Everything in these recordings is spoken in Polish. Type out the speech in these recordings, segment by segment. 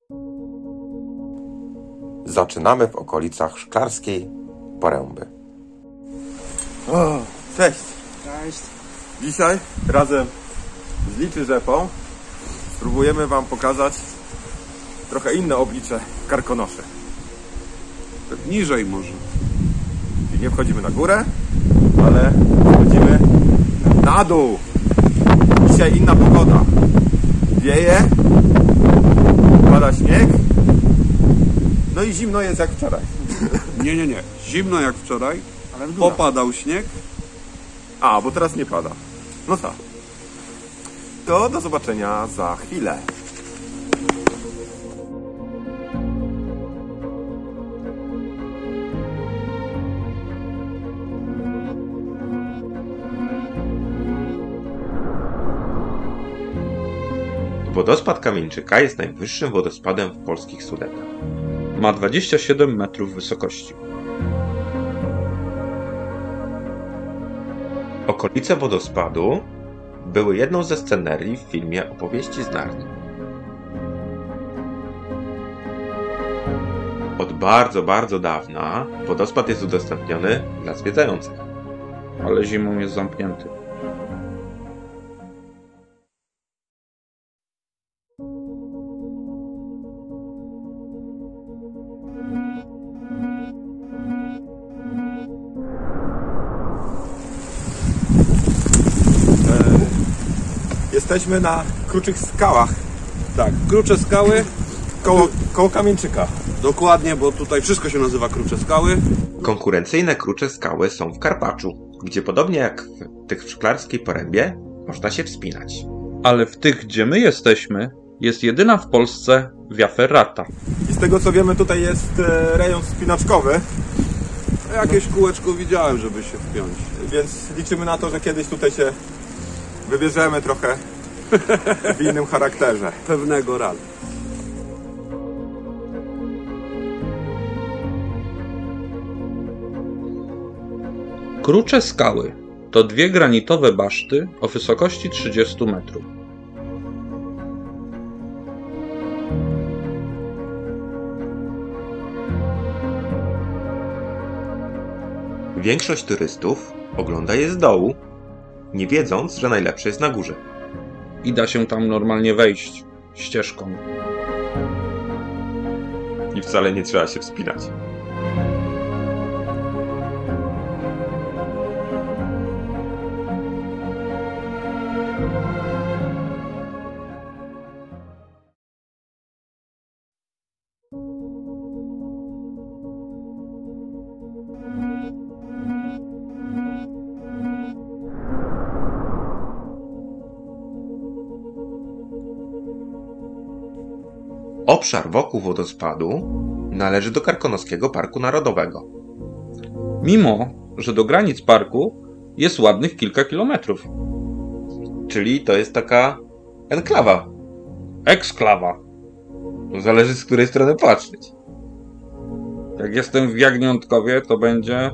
Zaczynamy w okolicach Szklarskiej Poręby. O, cześć! Cześć. Dzisiaj razem z Liczy Rzepą spróbujemy Wam pokazać trochę inne oblicze Karkonoszy. Niżej może. Czyli nie wchodzimy na górę, ale wchodzimy na dół. Dzisiaj inna pogoda. Wieje, pada śnieg, no i zimno jest jak wczoraj. Nie. Zimno jak wczoraj. Ale w górach. Popadał śnieg. A, bo teraz nie pada. No tak. To do zobaczenia za chwilę. Wodospad Kamieńczyka jest najwyższym wodospadem w polskich Sudetach. Ma 27 metrów wysokości. Okolice wodospadu były jedną ze scenerii w filmie Opowieści z Narni. Od bardzo dawna wodospad jest udostępniony dla zwiedzających. Ale zimą jest zamknięty. Jesteśmy na Kruczych Skałach, Tak, Krucze Skały. koło Kamieńczyka. Dokładnie, bo tutaj wszystko się nazywa Krucze Skały. Konkurencyjne Krucze Skały są w Karpaczu, gdzie podobnie jak w tych w Szklarskiej Porębie można się wspinać. Ale w tych, gdzie my jesteśmy, jest jedyna w Polsce Via Ferrata. I z tego co wiemy, tutaj jest rejon wspinaczkowy, Jakieś kółeczko widziałem, żeby się wpiąć. więc liczymy na to, że kiedyś tutaj się wybierzemy trochę w innym charakterze. Pewnego razu. Krucze Skały to dwie granitowe baszty o wysokości 30 metrów. Większość turystów ogląda je z dołu, nie wiedząc, że najlepsze jest na górze. I da się tam normalnie wejść ścieżką. I wcale nie trzeba się wspinać. Obszar wokół wodospadu należy do Karkonoskiego Parku Narodowego. Mimo, że do granic parku jest ładnych kilka kilometrów. Czyli to jest taka enklawa. Eksklawa. Zależy z której strony patrzeć. Jak jestem w Jagniątkowie, to będzie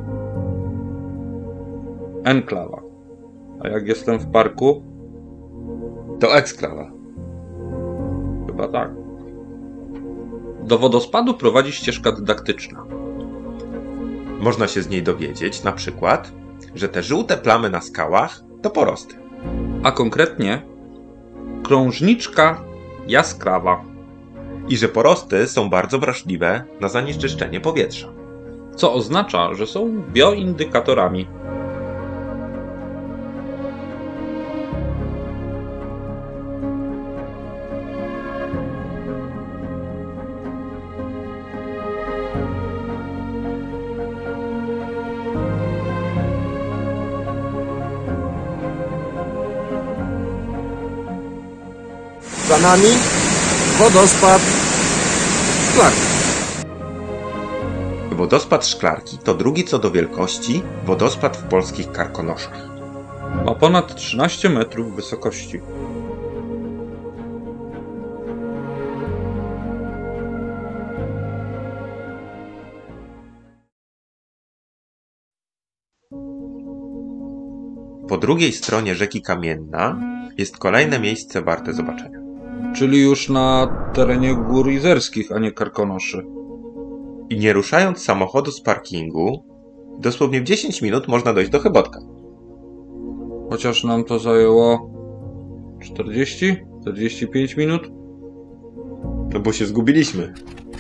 enklawa. A jak jestem w parku, To eksklawa. chyba tak. Do wodospadu prowadzi ścieżka dydaktyczna. Można się z niej dowiedzieć, na przykład, że te żółte plamy na skałach to porosty. A konkretnie krążniczka jaskrawa, I że porosty są bardzo wrażliwe na zanieczyszczenie powietrza. co oznacza, że są bioindykatorami. Za nami wodospad Szklarki. Wodospad Szklarki to drugi co do wielkości wodospad w polskich Karkonoszach. Ma ponad 13 metrów wysokości. Po drugiej stronie rzeki Kamienna jest kolejne miejsce warte zobaczenia. Czyli już na terenie Gór Izerskich, a nie Karkonoszy. I nie ruszając samochodu z parkingu, dosłownie w 10 minut można dojść do Chybotka. Chociaż nam to zajęło 45 minut. To bo się zgubiliśmy.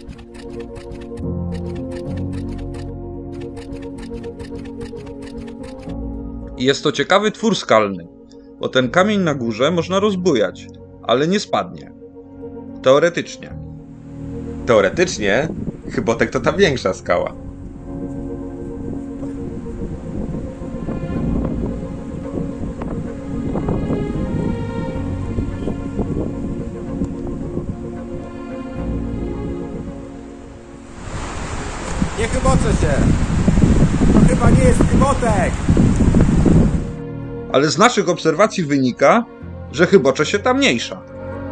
I jest to ciekawy twór skalny, bo ten kamień na górze można rozbujać, ale nie spadnie. Teoretycznie. Teoretycznie Chybotek to ta większa skała. Nie chyboczę się! To chyba nie jest Chybotek! Ale z naszych obserwacji wynika, że chybocze się ta mniejsza.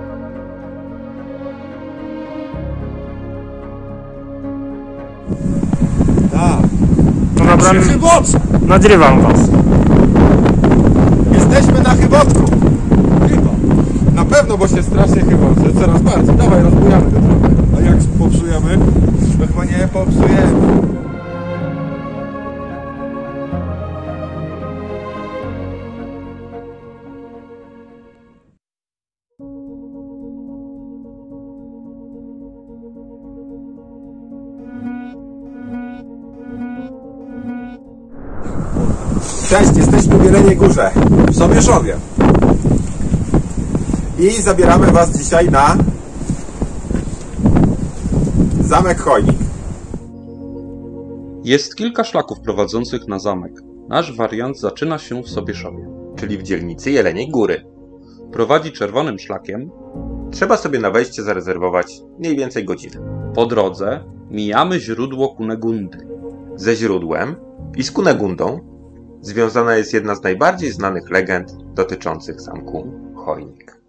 Tak, No dobra, się chyboczę! nagrywam was. Jesteśmy na Chybotku! Chyba. Na pewno, bo się strasznie chyboczy, coraz bardziej. Dawaj, rozbujamy go trochę. A jak popsujemy? To chyba nie popsujemy. Cześć, jesteśmy w Jeleniej Górze, w Sobieszowie. I zabieramy was dzisiaj na Zamek Chojnik. Jest kilka szlaków prowadzących na zamek. Nasz wariant zaczyna się w Sobieszowie. Czyli w dzielnicy Jeleniej Góry. Prowadzi czerwonym szlakiem. Trzeba sobie na wejście zarezerwować mniej więcej godzinę. Po drodze mijamy źródło Kunegundy. Ze źródłem i z Kunegundą związana jest jedna z najbardziej znanych legend dotyczących zamku Chojnik.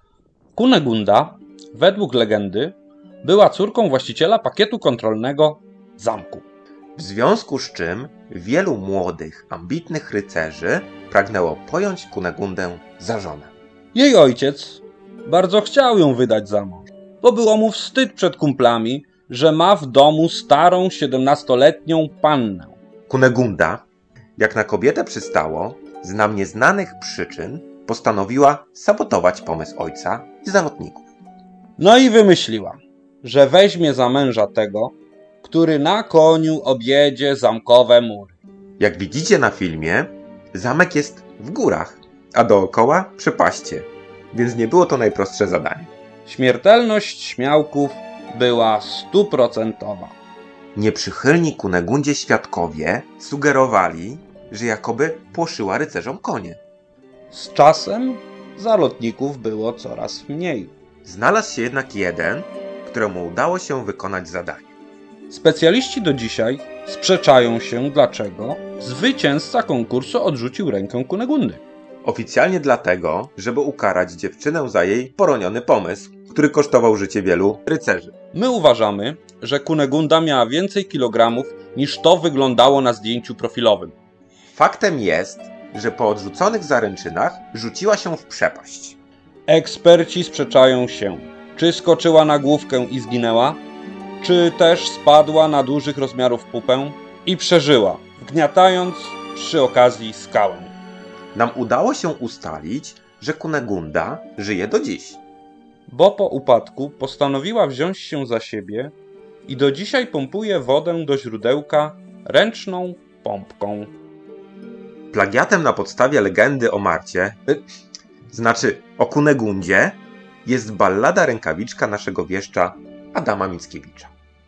Kunegunda, według legendy, była córką właściciela pakietu kontrolnego zamku. W związku z czym wielu młodych, ambitnych rycerzy pragnęło pojąć Kunegundę za żonę. Jej ojciec bardzo chciał ją wydać za mąż, bo było mu wstyd przed kumplami, że ma w domu starą 17-letnią pannę. Kunegunda, jak na kobietę przystało, z nam nieznanych przyczyn postanowiła sabotować pomysł ojca i zalotników. No i wymyśliła, że weźmie za męża tego, który na koniu objedzie zamkowe mury. Jak widzicie na filmie, zamek jest w górach, a dookoła przepaście, więc nie było to najprostsze zadanie. Śmiertelność śmiałków była 100%. Nieprzychylni Kunegundzie świadkowie sugerowali, że jakoby płoszyła rycerzom konie. Z czasem zalotników było coraz mniej. Znalazł się jednak jeden, któremu udało się wykonać zadanie. Specjaliści do dzisiaj sprzeczają się, dlaczego zwycięzca konkursu odrzucił rękę Kunegundy. Oficjalnie dlatego, żeby ukarać dziewczynę za jej poroniony pomysł, który kosztował życie wielu rycerzy. My uważamy, że Kunegunda miała więcej kilogramów niż to wyglądało na zdjęciu profilowym. Faktem jest, że po odrzuconych zaręczynach rzuciła się w przepaść. Eksperci sprzeczają się, czy skoczyła na główkę i zginęła, czy też spadła na dużych rozmiarów pupę i przeżyła, wgniatając przy okazji skałę. Nam udało się ustalić, że Kunegunda żyje do dziś. Bo po upadku postanowiła wziąć się za siebie i do dzisiaj pompuje wodę do źródełka ręczną pompką. Plagiatem na podstawie legendy o Marcie, znaczy o Kunegundzie, jest ballada Rękawiczka naszego wieszcza Adama Mickiewicza.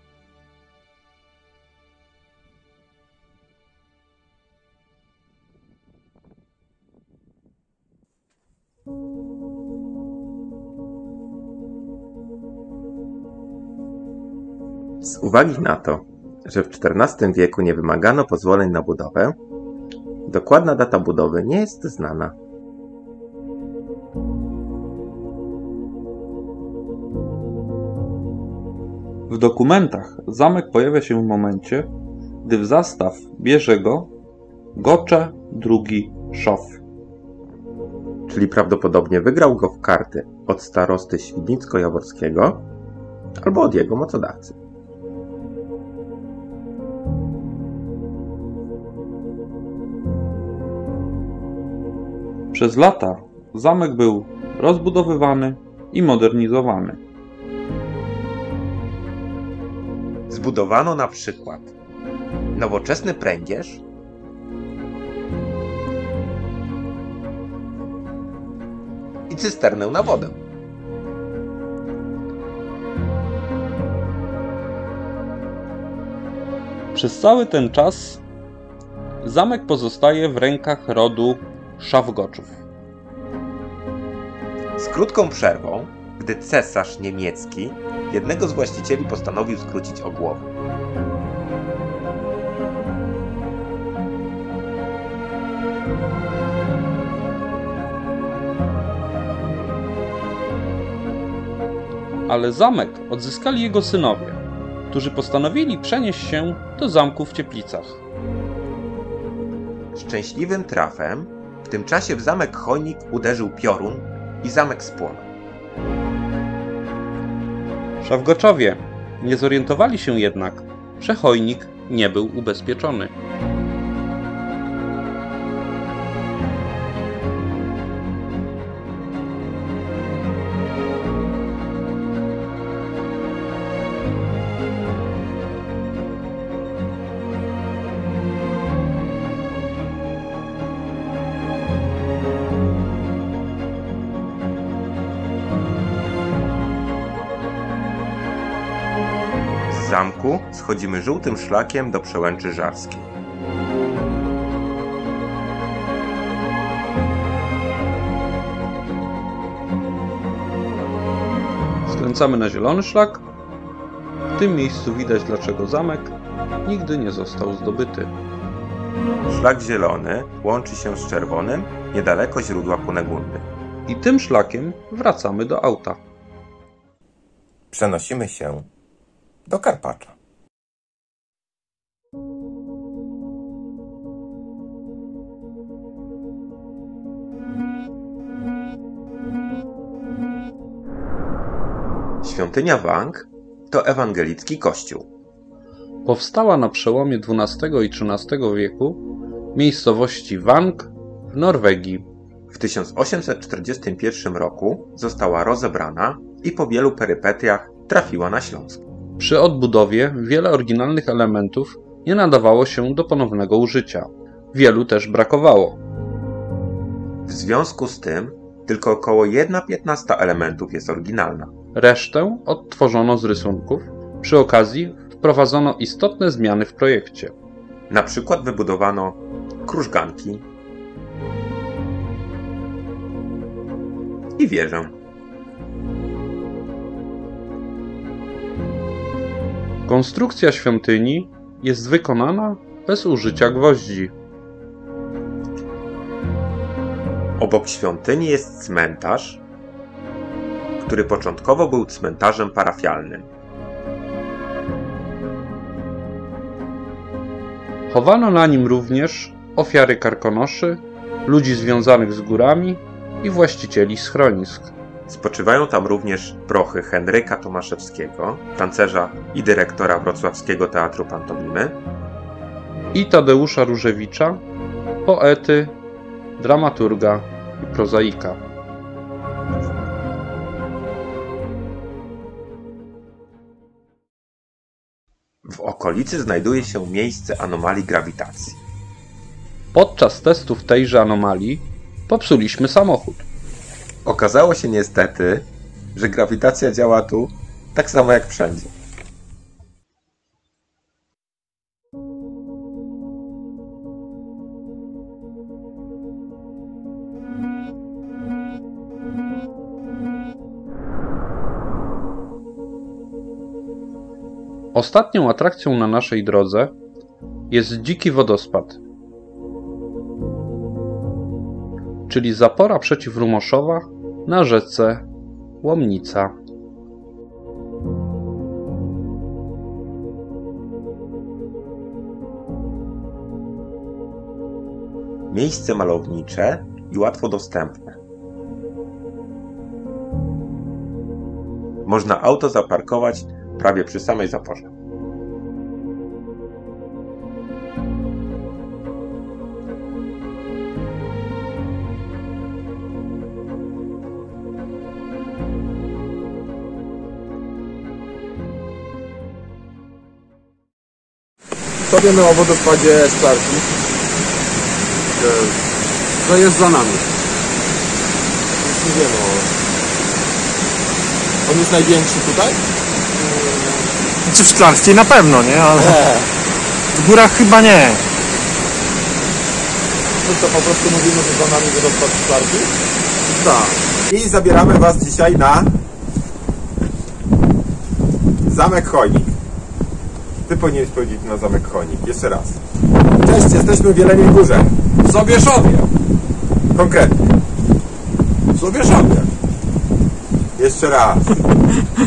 Z uwagi na to, że w XIV wieku nie wymagano pozwoleń na budowę, dokładna data budowy nie jest znana. W dokumentach zamek pojawia się w momencie, gdy w zastaw bierze go Gocze II Szof. czyli prawdopodobnie wygrał go w karty od starosty Świdnicko-Jaworskiego albo od jego mocodawcy. Przez lata zamek był rozbudowywany i modernizowany. Zbudowano na przykład nowoczesny pręgierz, i cysternę na wodę. Przez cały ten czas zamek pozostaje w rękach rodu Szawgoczów. Z krótką przerwą, gdy cesarz niemiecki jednego z właścicieli postanowił skrócić o głowę. Ale zamek odzyskali jego synowie, którzy postanowili przenieść się do zamku w Cieplicach. Szczęśliwym trafem w tym czasie w zamek Chojnik uderzył piorun i zamek spłonął. Szawgoczowie nie zorientowali się jednak, że Chojnik nie był ubezpieczony. Z zamku schodzimy żółtym szlakiem do przełęczy żarskiej. Skręcamy na zielony szlak. W tym miejscu widać, dlaczego zamek nigdy nie został zdobyty. Szlak zielony łączy się z czerwonym niedaleko źródła Kunegundy. I tym szlakiem wracamy do auta. Przenosimy się do Karpacza. Świątynia Wang to ewangelicki kościół. Powstała na przełomie XII i XIII wieku w miejscowości Vang w Norwegii. W 1841 roku została rozebrana i po wielu perypetiach trafiła na Śląsk. Przy odbudowie wiele oryginalnych elementów nie nadawało się do ponownego użycia. Wielu też brakowało. W związku z tym tylko około 1/15 elementów jest oryginalna. Resztę odtworzono z rysunków. Przy okazji wprowadzono istotne zmiany w projekcie. Na przykład wybudowano krużganki i wieżę. Konstrukcja świątyni jest wykonana bez użycia gwoździ. Obok świątyni jest cmentarz, który początkowo był cmentarzem parafialnym. Chowano na nim również ofiary karkonoszy, ludzi związanych z górami i właścicieli schronisk. Spoczywają tam również prochy Henryka Tomaszewskiego, tancerza i dyrektora Wrocławskiego Teatru Pantomimy, i Tadeusza Różewicza, poety, dramaturga i prozaika. W okolicy znajduje się miejsce anomalii grawitacji. Podczas testów tejże anomalii popsuliśmy samochód. Okazało się niestety, że grawitacja działa tu tak samo jak wszędzie. Ostatnią atrakcją na naszej drodze jest dziki wodospad, czyli zapora przeciwrumoszowa na rzece Łomnica. Miejsce malownicze i łatwo dostępne. można auto zaparkować prawie przy samej zaporze. Co wiemy o wodospadzie Szklarki? To jest za nami. Nic nie wiemy o... On jest największy tutaj? Znaczy w Szklarskiej na pewno, nie? Ale w górach chyba nie. No to po prostu mówimy, że za nami wodospad Szklarki? Tak. I zabieramy Was dzisiaj na Zamek Chojnik. Ty powinieneś powiedzieć na Zamek Chojnik. Jeszcze raz. Cześć, jesteśmy w Jeleniej Górze. W Sobieszowie. Konkretnie. W Sobieszowie. Jeszcze raz.